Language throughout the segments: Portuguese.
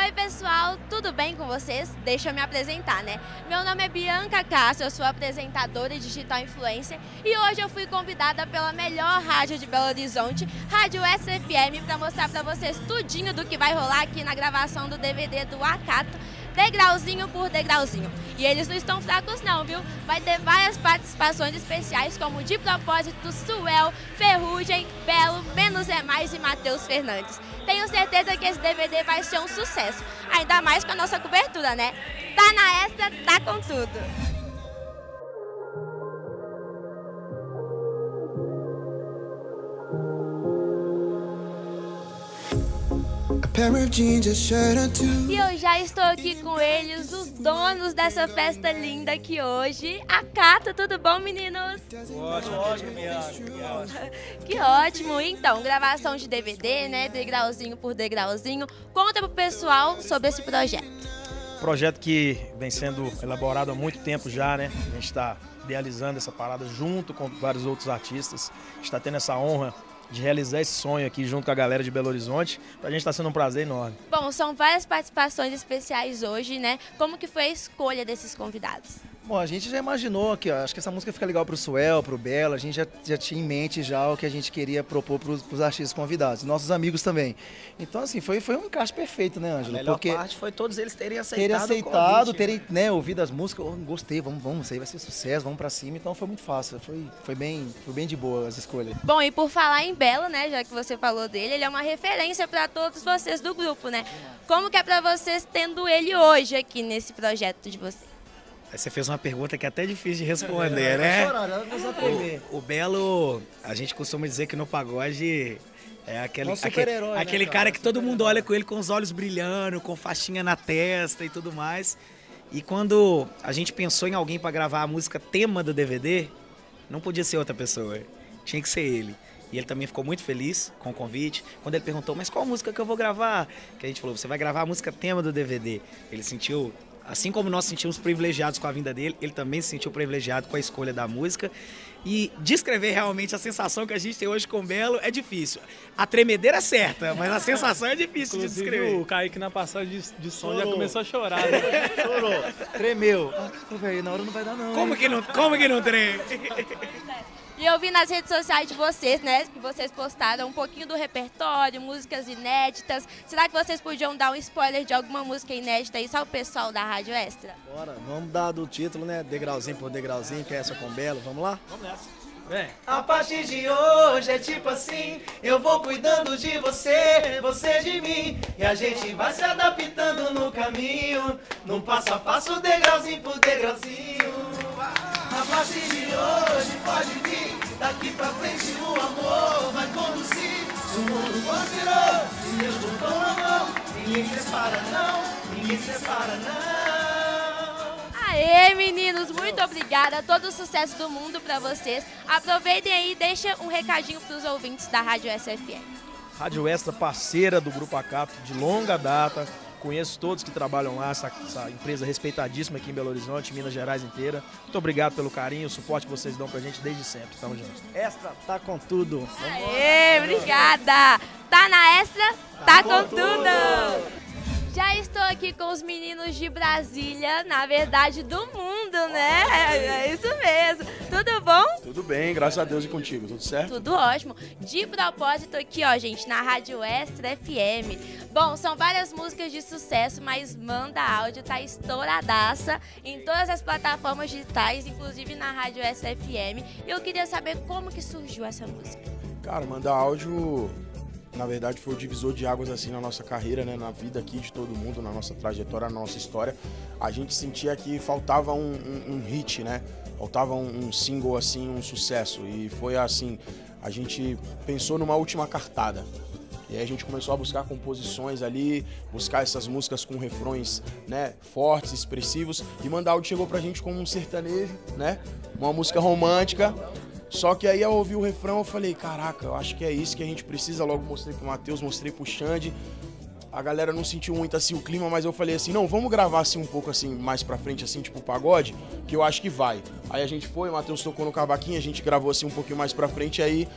Oi pessoal, tudo bem com vocês? Deixa eu me apresentar, né? Meu nome é Bianca Castro, eu sou apresentadora e digital influencer e hoje eu fui convidada pela melhor rádio de Belo Horizonte, Rádio Extra FM, para mostrar para vocês tudinho do que vai rolar aqui na gravação do DVD do Acato, degrauzinho por degrauzinho. E eles não estão fracos não, viu? Vai ter várias participações especiais como De Propósito, Suel, Ferrugem, Belo, Menos é Mais e Matheus Fernandes. Tenho certeza que esse DVD vai ser um sucesso, ainda mais com a nossa cobertura, né? Tá na Extra, tá com tudo! E eu já estou aqui com eles, os donos dessa festa linda aqui hoje. Acato, tudo bom, meninos? Ótimo, Bianca. Que ótimo! Então, gravação de DVD, né? Degrauzinho por degrauzinho. Conta pro pessoal sobre esse projeto. Projeto que vem sendo elaborado há muito tempo já, né? A gente está idealizando essa parada junto com vários outros artistas. A gente está tendo essa honra de realizar esse sonho aqui junto com a galera de Belo Horizonte. Pra gente está sendo um prazer enorme. Bom, são várias participações especiais hoje, né? Como que foi a escolha desses convidados? Bom, a gente já imaginou que, acho que essa música fica legal pro Suel, pro Belo, a gente já tinha em mente já o que a gente queria propor pros artistas convidados, nossos amigos também. Então, assim, foi um encaixe perfeito, né, Ângelo? A melhor parte foi todos eles terem aceitado, terem, né, ouvido as músicas, gostei, vamos, isso aí vai ser sucesso, vamos pra cima, então foi muito fácil, foi bem de boa as escolhas. Bom, e por falar em Belo, né, já que você falou dele, ele é uma referência pra todos vocês do grupo, né? Como que é pra vocês tendo ele hoje aqui nesse projeto de vocês? Você fez uma pergunta que é até difícil de responder, né? O Belo, a gente costuma dizer que no pagode é aquele cara que todo mundo olha com ele com os olhos brilhando, com faixinha na testa e tudo mais. E quando a gente pensou em alguém para gravar a música tema do DVD, não podia ser outra pessoa, tinha que ser ele. E ele também ficou muito feliz com o convite. Quando ele perguntou, mas qual música que eu vou gravar? Que a gente falou, você vai gravar a música tema do DVD. Ele sentiu... Assim como nós sentimos privilegiados com a vinda dele, ele também se sentiu privilegiado com a escolha da música. E descrever realmente a sensação que a gente tem hoje com o Belo é difícil. A tremedeira é certa, mas a sensação é difícil de descrever. O Kaique na passagem de som já começou a chorar. Né? Chorou, tremeu. Velho, na hora não vai dar não. Como que não treme? E eu vi nas redes sociais de vocês, né, que vocês postaram um pouquinho do repertório, músicas inéditas. Será que vocês podiam dar um spoiler de alguma música inédita aí, só o pessoal da Rádio Extra? Bora, vamos dar do título, né, degrauzinho por degrauzinho, que é essa com o Belo, vamos lá? Vamos nessa. Vem. A partir de hoje é tipo assim, eu vou cuidando de você, você de mim, e a gente vai se adaptando no caminho, num passo a passo, degrauzinho por degrauzinho. A partir de hoje pode vir, daqui pra frente o amor vai conduzir. Se o mundo conspirou, se Deus botou a mão, ninguém separa não, ninguém separa não. Aê, meninos, muito obrigada, todo o sucesso do mundo pra vocês. Aproveitem aí e deixem um recadinho pros ouvintes da Rádio SFM. Rádio Extra, parceira do Grupo Acato de longa data. Conheço todos que trabalham lá, essa empresa respeitadíssima aqui em Belo Horizonte, Minas Gerais inteira. Muito obrigado pelo carinho, o suporte que vocês dão pra gente desde sempre. Tamo junto. Extra, tá com tudo. Aê, obrigada. Tá na Extra, tá com tudo. Já estou aqui com os meninos de Brasília, na verdade do mundo, né? É isso mesmo. Tudo bom? Tudo bem, graças a Deus e contigo, tudo certo? Tudo ótimo. De propósito aqui, ó, gente, na Rádio Extra FM. Bom, são várias músicas de sucesso, mas Manda Áudio tá estouradaça em todas as plataformas digitais, inclusive na Rádio Extra FM. E eu queria saber como que surgiu essa música. Cara, Manda Áudio, na verdade, foi o divisor de águas assim na nossa carreira, né, na vida aqui de todo mundo, na nossa trajetória, na nossa história. A gente sentia que faltava um hit, né? Faltava um single assim, um sucesso. E foi assim, a gente pensou numa última cartada. E aí a gente começou a buscar composições ali, buscar essas músicas com refrões, né, fortes, expressivos. E Manda Áudio chegou pra gente como um sertanejo, né? Uma música romântica. Só que aí eu ouvi o refrão, eu falei, caraca, eu acho que é isso que a gente precisa. Logo mostrei pro Matheus, mostrei pro Xande. A galera não sentiu muito assim o clima, mas eu falei assim, não, vamos gravar assim um pouco assim, mais pra frente, assim, tipo pagode, que eu acho que vai. Aí a gente foi, o Matheus tocou no cavaquinho, a gente gravou assim um pouquinho mais pra frente, aí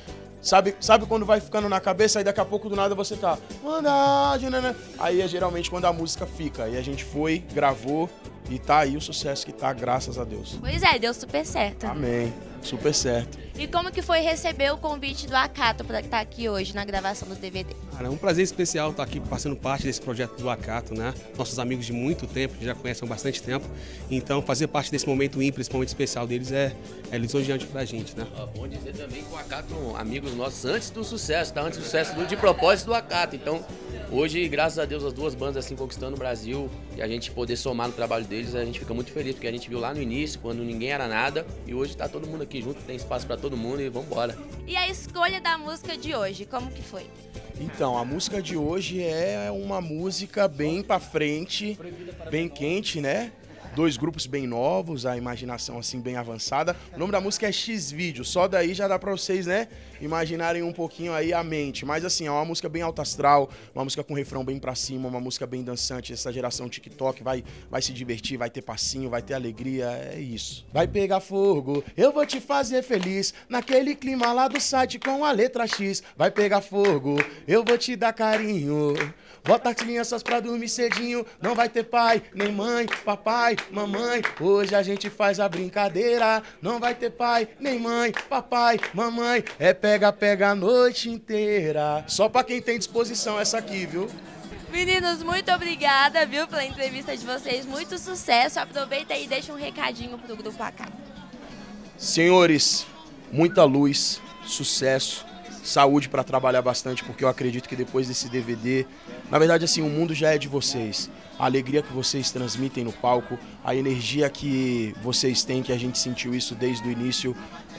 Sabe quando vai ficando na cabeça, aí daqui a pouco do nada você tá... Mandade, né? Aí é geralmente quando a música fica. Aí a gente foi, gravou e tá aí o sucesso que tá, graças a Deus. Pois é, deu super certo. Amém. Super certo. E como que foi receber o convite do Acato para estar aqui hoje na gravação do DVD? Cara, é um prazer especial estar aqui fazendo parte desse projeto do Acato, né? Nossos amigos de muito tempo, que já conhecem há bastante tempo. Então, fazer parte desse momento ímpar, esse momento especial deles é lisonjeante pra gente, né? Bom dizer também que o Acato são amigos nossos antes do sucesso, tá? Antes do sucesso de propósito do Acato. Então, hoje, graças a Deus, as duas bandas assim conquistando o Brasil e a gente poder somar no trabalho deles, a gente fica muito feliz, porque a gente viu lá no início, quando ninguém era nada, e hoje tá todo mundo aqui junto, tem espaço pra todo mundo e vambora. E a escolha da música de hoje, como que foi? Então, a música de hoje é uma música bem pra frente, bem quente, né? Dois grupos bem novos, a imaginação assim bem avançada. O nome da música é X-Vídeo, só daí já dá pra vocês, né, imaginarem um pouquinho aí a mente. Mas assim, é uma música bem alto astral, uma música com refrão bem pra cima, uma música bem dançante. Essa geração TikTok vai se divertir, vai ter passinho, vai ter alegria, é isso. Vai pegar fogo, eu vou te fazer feliz, naquele clima lá do site com a letra X. Vai pegar fogo, eu vou te dar carinho, bota as crianças pra dormir cedinho. Não vai ter pai, nem mãe, papai, mamãe, hoje a gente faz a brincadeira. Não vai ter pai, nem mãe, papai, mamãe, é pega a noite inteira. Só pra quem tem disposição essa aqui, viu? Meninos, muito obrigada, viu, pela entrevista de vocês. Muito sucesso. Aproveita aí e deixa um recadinho pro grupo Acato. Senhores, muita luz, sucesso, saúde para trabalhar bastante, porque eu acredito que depois desse DVD, na verdade assim, o mundo já é de vocês. A alegria que vocês transmitem no palco, a energia que vocês têm, que a gente sentiu isso desde o início,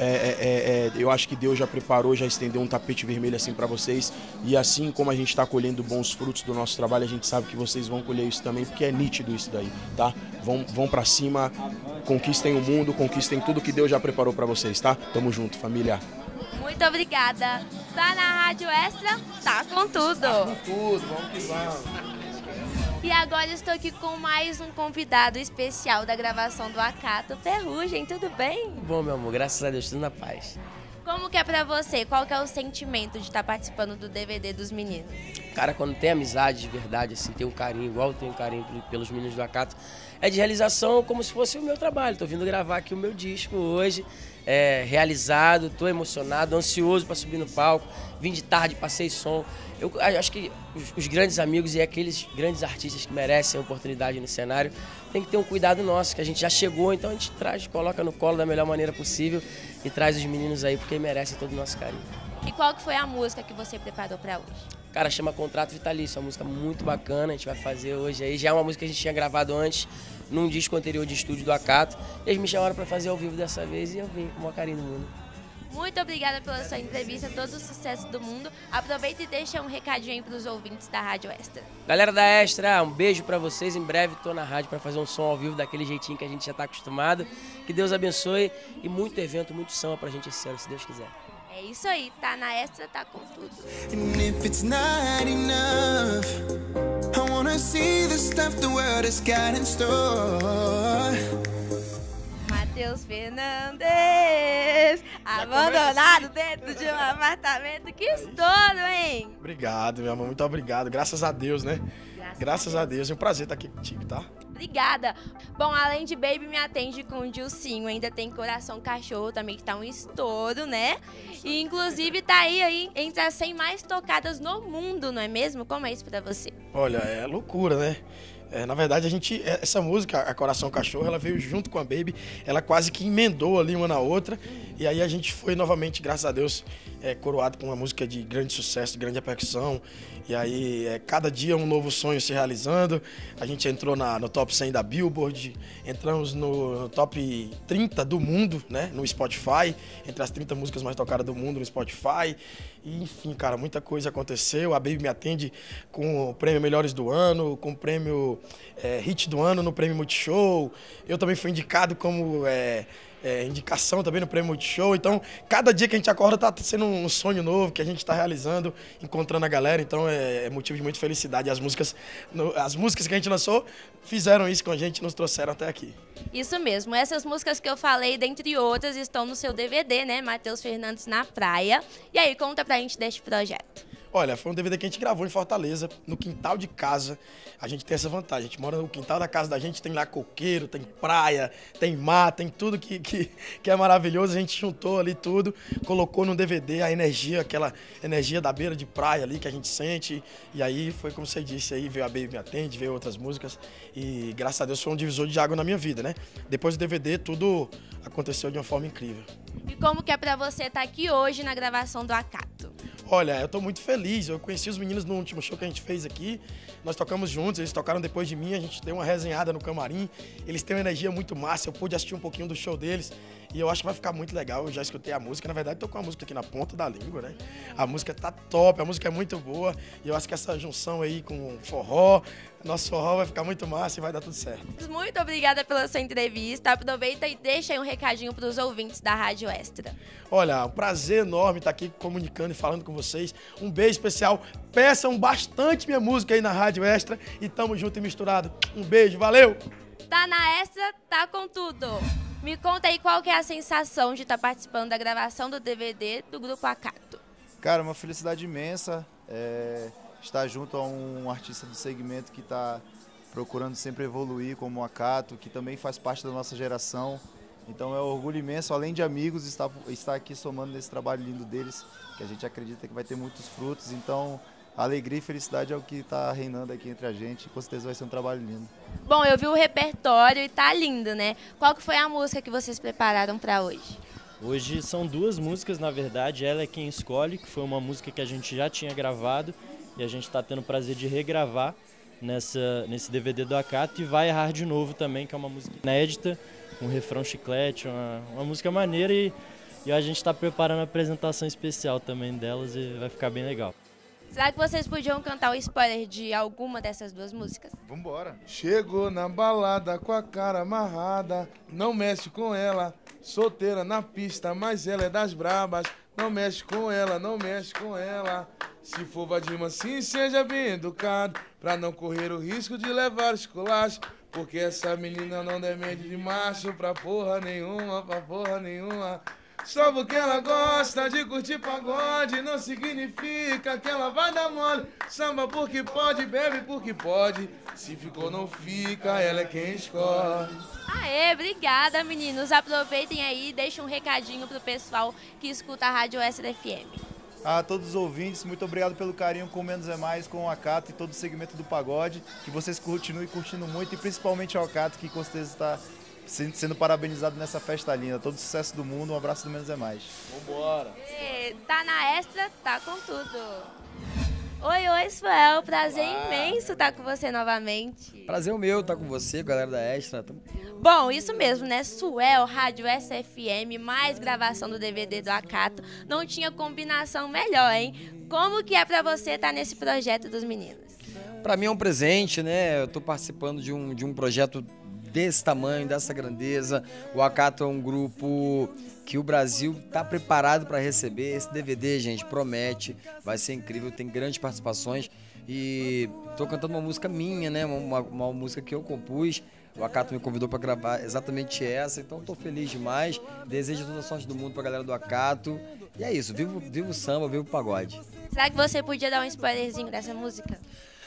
eu acho que Deus já preparou, já estendeu um tapete vermelho assim para vocês, e assim como a gente está colhendo bons frutos do nosso trabalho, a gente sabe que vocês vão colher isso também, porque é nítido isso daí, tá? Vão para cima, conquistem o mundo, conquistem tudo que Deus já preparou para vocês, tá? Tamo junto, família. Muito obrigada. Tá na Rádio Extra? Tá com tudo. Tá com tudo, vamos que vamos. E agora estou aqui com mais um convidado especial da gravação do Acato. Ferrugem, tudo bem? Bom, meu amor, graças a Deus, tudo na paz. Como que é pra você? Qual que é o sentimento de estar participando do DVD dos meninos? Cara, quando tem amizade de verdade, assim, tem um carinho, igual eu tenho carinho pelos meninos do Acato, é de realização como se fosse o meu trabalho. Tô vindo gravar aqui o meu disco hoje, realizado, tô emocionado, ansioso para subir no palco, vim de tarde, passei som. Eu acho que os grandes amigos e aqueles grandes artistas que merecem a oportunidade no cenário tem que ter um cuidado nosso, que a gente já chegou, então a gente traz, coloca no colo da melhor maneira possível e traz os meninos aí porque merecem todo o nosso carinho. E qual que foi a música que você preparou para hoje? Cara, chama Contrato Vitalício, é uma música muito bacana, a gente vai fazer hoje aí. Já é uma música que a gente tinha gravado antes, num disco anterior de estúdio do Acato. E eles me chamaram para fazer ao vivo dessa vez e eu vim com o maior carinho do mundo. Muito obrigada pela sua entrevista, todo o sucesso do mundo. Aproveita e deixa um recadinho aí para os ouvintes da Rádio Extra. Galera da Extra, um beijo para vocês. Em breve tô na rádio para fazer um som ao vivo daquele jeitinho que a gente já tá acostumado. Que Deus abençoe e muito evento, muito samba pra gente esse ano, se Deus quiser. É isso aí, tá na Extra, tá com tudo. And if it's not enough, I wanna see the stuff the world has got in store. Matheus Fernandes, abandonado dentro de um apartamento. Que estouro, hein? Obrigado, meu amor, muito obrigado. Graças a Deus, né? Graças a Deus. É um prazer estar aqui contigo, tá? Obrigada. Bom, além de Baby Me Atende com o Dilcinho, ainda tem Coração Cachorro também, que tá um estouro, né? E inclusive tá aí entre as 100 mais tocadas no mundo, não é mesmo? Como é isso pra você? Olha, é loucura, né? Na verdade, essa música, a Coração Cachorro, ela veio junto com a Baby, ela quase que emendou ali uma na outra, e aí a gente foi novamente, graças a Deus, coroado com uma música de grande sucesso, de grande repercussão, e aí cada dia um novo sonho se realizando. A gente entrou no top 100 da Billboard, entramos no top 30 do mundo, né, no Spotify, entre as 30 músicas mais tocadas do mundo no Spotify. E, enfim, cara, muita coisa aconteceu. A Baby Me Atende com o prêmio Melhores do Ano, com o prêmio Hit do Ano no prêmio Multishow. Eu também fui indicado como indicação também no Prêmio Multishow. Então, cada dia que a gente acorda tá sendo um sonho novo que a gente está realizando, encontrando a galera. Então, é motivo de muita felicidade. As músicas que a gente lançou fizeram isso com a gente, nos trouxeram até aqui. Isso mesmo. Essas músicas que eu falei, dentre outras, estão no seu DVD, né? Matheus Fernandes na Praia. E aí, conta pra gente deste projeto. Olha, foi um DVD que a gente gravou em Fortaleza, no quintal de casa. A gente tem essa vantagem, a gente mora no quintal da casa da gente, tem lá coqueiro, tem praia, tem mar, tem tudo que é maravilhoso. A gente juntou ali tudo, colocou no DVD a energia, aquela energia da beira de praia ali que a gente sente. E aí foi como você disse, aí veio a Baby Me Atende, veio outras músicas. E graças a Deus foi um divisor de água na minha vida, né? Depois do DVD tudo aconteceu de uma forma incrível. E como que é pra você estar aqui hoje na gravação do Acato? Olha, eu tô muito feliz, eu conheci os meninos no último show que a gente fez aqui, nós tocamos juntos, eles tocaram depois de mim, a gente deu uma resenhada no camarim, eles têm uma energia muito massa, eu pude assistir um pouquinho do show deles e eu acho que vai ficar muito legal, eu já escutei a música, na verdade tô com a música aqui na ponta da língua, né? A música tá top, a música é muito boa e eu acho que essa junção aí com forró, nosso forró vai ficar muito massa e vai dar tudo certo. Muito obrigada pela sua entrevista, aproveita e deixa aí um recadinho para os ouvintes da Rádio Extra. Olha, um prazer enorme estar aqui comunicando e falando com vocês. Um beijo especial. Peçam bastante minha música aí na Rádio Extra e tamo junto e misturado. Um beijo, valeu! Tá na Extra, tá com tudo. Me conta aí qual que é a sensação de estar participando da gravação do DVD do Grupo Acato. Cara, uma felicidade imensa estar junto a um artista do segmento que está procurando sempre evoluir como o Acato, que também faz parte da nossa geração. Então é um orgulho imenso, além de amigos, estar aqui somando nesse trabalho lindo deles, que a gente acredita que vai ter muitos frutos. Então, alegria e felicidade é o que está reinando aqui entre a gente, e com certeza vai ser um trabalho lindo. Bom, eu vi o repertório e tá lindo, né? Qual que foi a música que vocês prepararam para hoje? Hoje são duas músicas, na verdade. Ela é Quem Escolhe, que foi uma música que a gente já tinha gravado e a gente está tendo o prazer de regravar nesse DVD do Acato, e Vai Errar de Novo também, que é uma música inédita, um refrão chiclete, uma música maneira, e a gente está preparando a apresentação especial também delas e vai ficar bem legal. Será que vocês podiam cantar o spoiler de alguma dessas duas músicas? Vambora! Chegou na balada com a cara amarrada, não mexe com ela, solteira na pista, mas ela é das brabas. Não mexe com ela, não mexe com ela. Se for vadio assim, seja bem educado, pra não correr o risco de levar esculacho. Porque essa menina não depende de macho pra porra nenhuma. Só porque ela gosta de curtir pagode, não significa que ela vai dar mole. Samba porque pode, bebe porque pode. Se ficou, não fica, ela é quem escolhe. Aê, obrigada, meninos. Aproveitem aí e deixem um recadinho pro pessoal que escuta a Rádio Extra FM. A todos os ouvintes, muito obrigado pelo carinho com Menos é Mais, com o Acato e todo o segmento do pagode. Que vocês continuem curtindo muito, e principalmente o Acato, que com certeza está sendo parabenizado nessa festa linda. Todo sucesso do mundo, um abraço do Menos é Mais. Vambora! Tá na Extra, tá com tudo. Oi, Suel, prazer imenso estar com você novamente. Prazer o meu estar com você, galera da Extra. Bom, isso mesmo, né? Suel, Rádio SFM, mais gravação do DVD do Acato. Não tinha combinação melhor, hein? Como que é pra você estar nesse projeto dos meninos? Pra mim é um presente, né? Eu tô participando de um projeto desse tamanho, dessa grandeza. O Acato é um grupo que o Brasil está preparado para receber. Esse DVD, gente, promete, vai ser incrível, tem grandes participações. E tô cantando uma música minha, né? Uma música que eu compus. O Acato me convidou para gravar exatamente essa, então tô feliz demais. Desejo toda a sorte do mundo pra galera do Acato. E é isso, viva o samba, viva o pagode. Será que você podia dar um spoilerzinho dessa música?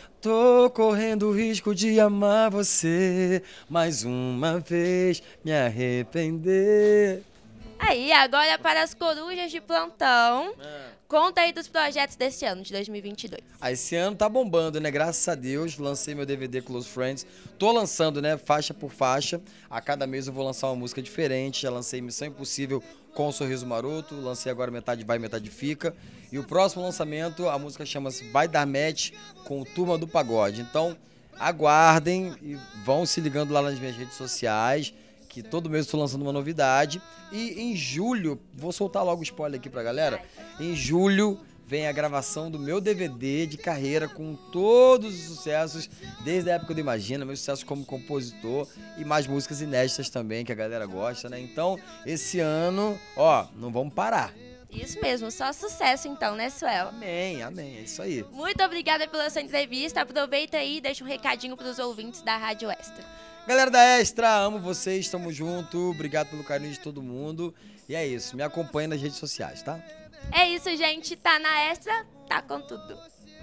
Tô correndo o risco de amar você, mais uma vez me arrepender. Aí, agora para as corujas de plantão, conta aí dos projetos desse ano, de 2022. Esse ano tá bombando, né? Graças a Deus, lancei meu DVD Close Friends. Tô lançando, né? Faixa por faixa. A cada mês eu vou lançar uma música diferente. Já lancei Missão Impossível com o Sorriso Maroto. Lancei agora Metade Vai, Metade Fica. E o próximo lançamento, a música chama-se Vai Dar Match com o Turma do Pagode. Então, aguardem e vão se ligando lá nas minhas redes sociais, que todo mês eu estou lançando uma novidade. E em julho, vou soltar logo o spoiler aqui pra galera, em julho vem a gravação do meu DVD de carreira com todos os sucessos, desde a época do Imagina, meu sucesso como compositor e mais músicas inéditas também, que a galera gosta, né? Então, esse ano, ó, não vamos parar. Isso mesmo, só sucesso então, né, Suel? Amém, amém, é isso aí. Muito obrigada pela sua entrevista. Aproveita aí e deixa um recadinho para os ouvintes da Rádio Extra. Galera da Extra, amo vocês, estamos juntos. Obrigado pelo carinho de todo mundo. E é isso, me acompanhe nas redes sociais, tá? É isso, gente. Tá na Extra, tá com tudo.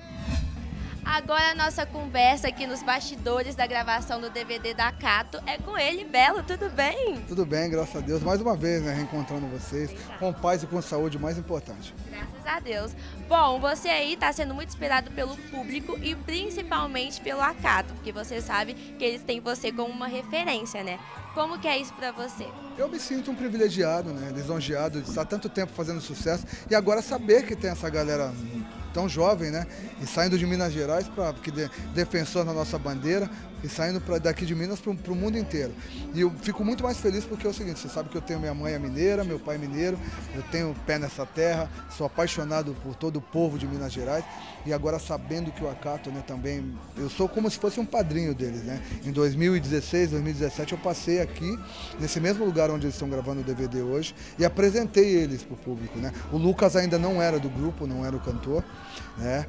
Agora a nossa conversa aqui nos bastidores da gravação do DVD da Acato é com ele, Belo. Tudo bem? Tudo bem, graças a Deus. Mais uma vez, né, reencontrando vocês, com paz e com saúde, mais importante. Graças a Deus. Bom, você aí tá sendo muito esperado pelo público e principalmente pelo Acato, porque você sabe que eles têm você como uma referência, né? Como que é isso pra você? Eu me sinto um privilegiado, né, lisonjeado de estar tanto tempo fazendo sucesso e agora saber que tem essa galera tão jovem, né, e saindo de Minas Gerais, porque defensor da nossa bandeira, e saindo daqui de Minas para o mundo inteiro. E eu fico muito mais feliz porque é o seguinte, você sabe que eu tenho minha mãe é mineira, meu pai é mineiro, eu tenho pé nessa terra, sou apaixonado por todo o povo de Minas Gerais, e agora sabendo que o Acato, né, também, eu sou como se fosse um padrinho deles, né. Em 2016, 2017 eu passei aqui, nesse mesmo lugar onde eles estão gravando o DVD hoje, e apresentei eles para o público, né. O Lucas ainda não era do grupo, não era o cantor, né,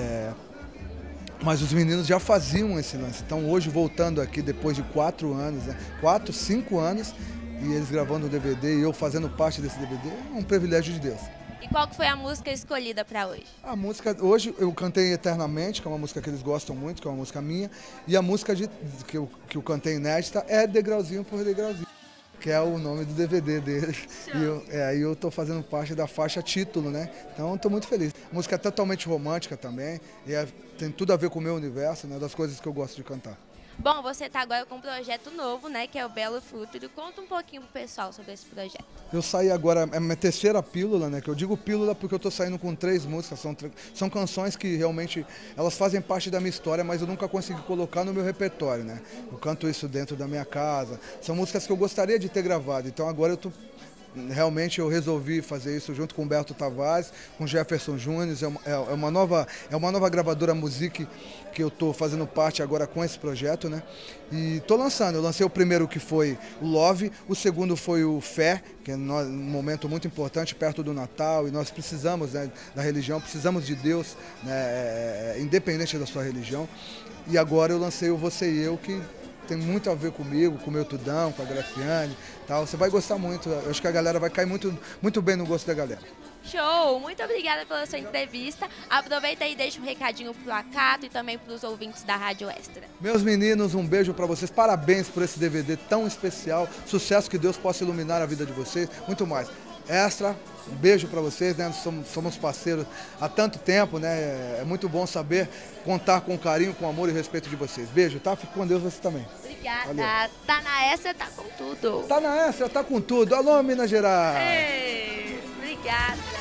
mas os meninos já faziam esse lance. Então hoje, voltando aqui depois de 4 anos, né, 4, 5 anos, e eles gravando o DVD e eu fazendo parte desse DVD, é um privilégio de Deus. E qual que foi a música escolhida para hoje? A música, hoje eu cantei Eternamente, que é uma música que eles gostam muito, que é uma música minha, e a música que eu cantei inédita é Degrauzinho por Degrauzinho, que é o nome do DVD deles. E eu tô fazendo parte da faixa título, né? Então eu tô muito feliz. A música é totalmente romântica também, e tem tudo a ver com o meu universo, né? Das coisas que eu gosto de cantar. Bom, você tá agora com um projeto novo, né? Que é o Belo Futuro. Conta um pouquinho pro pessoal sobre esse projeto. Eu saí agora, é a minha terceira pílula, né? Que eu digo pílula porque eu tô saindo com 3 músicas. São canções que realmente, elas fazem parte da minha história, mas eu nunca consegui colocar no meu repertório, né? Eu canto isso dentro da minha casa. São músicas que eu gostaria de ter gravado. Então agora realmente eu resolvi fazer isso junto com Humberto Tavares, com Jefferson Júnior. É uma nova gravadora Music que eu estou fazendo parte agora com esse projeto, né? E estou lançando. Eu lancei o primeiro, que foi o Love, o segundo foi o Fé, que é um momento muito importante perto do Natal, e nós precisamos, né, da religião, precisamos de Deus, né, independente da sua religião. E agora eu lancei o Você e Eu, que tem muito a ver comigo, com o meu Tudão, com a Graciane, tal. Você vai gostar muito, eu acho que a galera vai cair muito bem no gosto da galera. Show! Muito obrigada pela sua entrevista. Aproveita e deixa um recadinho pro Acato e também pros ouvintes da Rádio Extra. Meus meninos, um beijo pra vocês. Parabéns por esse DVD tão especial. Sucesso, que Deus possa iluminar a vida de vocês. Muito mais. Extra, um beijo para vocês, né? Somos parceiros há tanto tempo, né? É muito bom saber contar com carinho, com amor e respeito de vocês. Beijo, tá? Fique com Deus, você também. Obrigada. Valeu. Tá na Extra, tá com tudo. Tá na Extra, tá com tudo. Alô, Minas Gerais. Ei, obrigada.